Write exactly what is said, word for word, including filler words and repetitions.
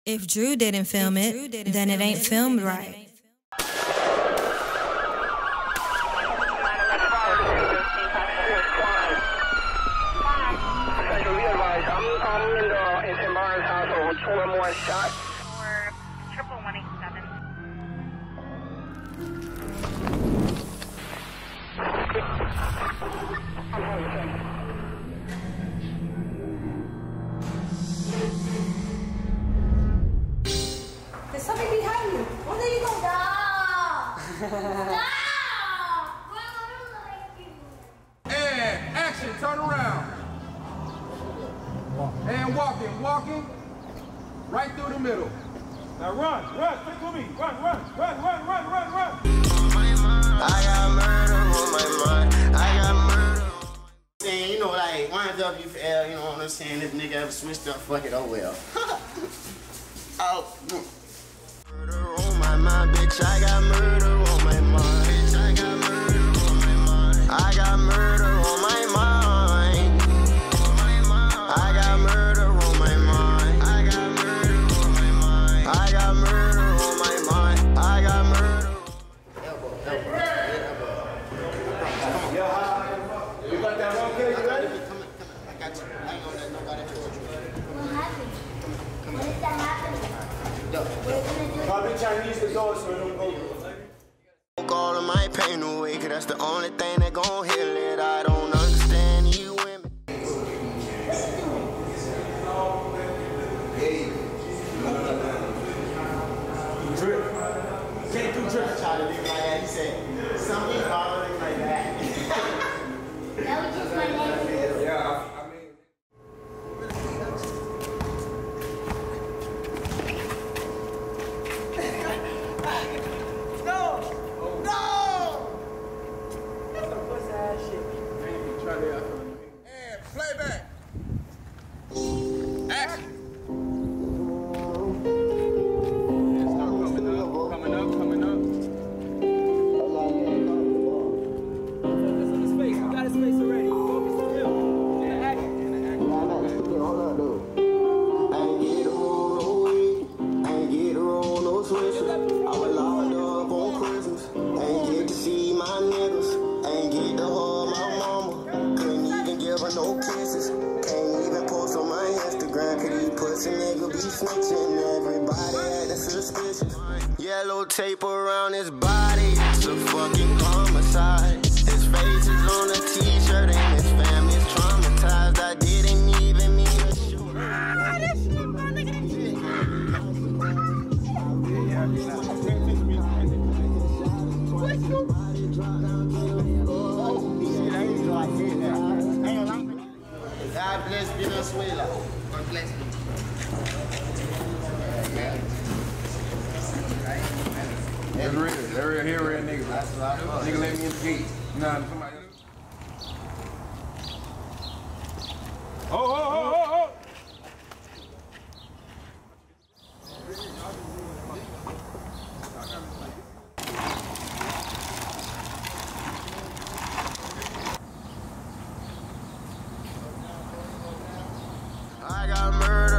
If Drew didn't film it, then it ain't filmed right. One more shot. Or triple one eight seven. There's something behind you. Where are you going? Stop! And action, turn around. And walking, walking. Right through the middle. Now run, run, stick with me. Run, run, run, run, run, run, run. I got murder on my mind. I got murder. Saying, you know, like, winds up you fell, you know what I'm saying? This nigga ever switched up, fuck it, oh well. Oh. Murder on my mind, bitch. I got murder on my mind. Bitch, I got murder on my mind. I got murder on my mind. I got murder on my mind. I got murder on my mind. I got murder on my mind. I got murder. Elbow, elbow, elbow. Yeah, you got that wrong, okay? You ready? Come on, come on. I got you. I ain't gonna let nobody torture you. What happened? What did that happen? Probably Chinese the door so it don't go. All of my pain away, cause that's the only thing that gon' heal it. I don't understand you women. Drip. Can't do drip. Try to live like that. He said, something following like that. That was just my name. Yeah, I mean. No! No! That's some pussy ass shit. And playback. Action. Coming up, coming up. Focus on his face. You got his face already. Focus on him. And the action. And the action. Hold up, though. I ain't get to roll no weed. I ain't get to roll no switches. I was locked up on Christmas. I ain't get to see my niggas. I ain't get to hug my mama. Couldn't even give her no kisses. Can't even post on my Instagram. Cause these pussy niggas be snitching. Everybody acting suspicious. Yellow tape around his body. It's a fucking homicide. His face is on a t-shirt and his family's traumatized. I didn't even mean to shoot. God bless Venezuela. God bless me. That's real. That's real. Here, real nigga. That's what I thought. Nigga let me in the gate. Nah, somebody else. Oh, oh, oh, oh, oh! I got murder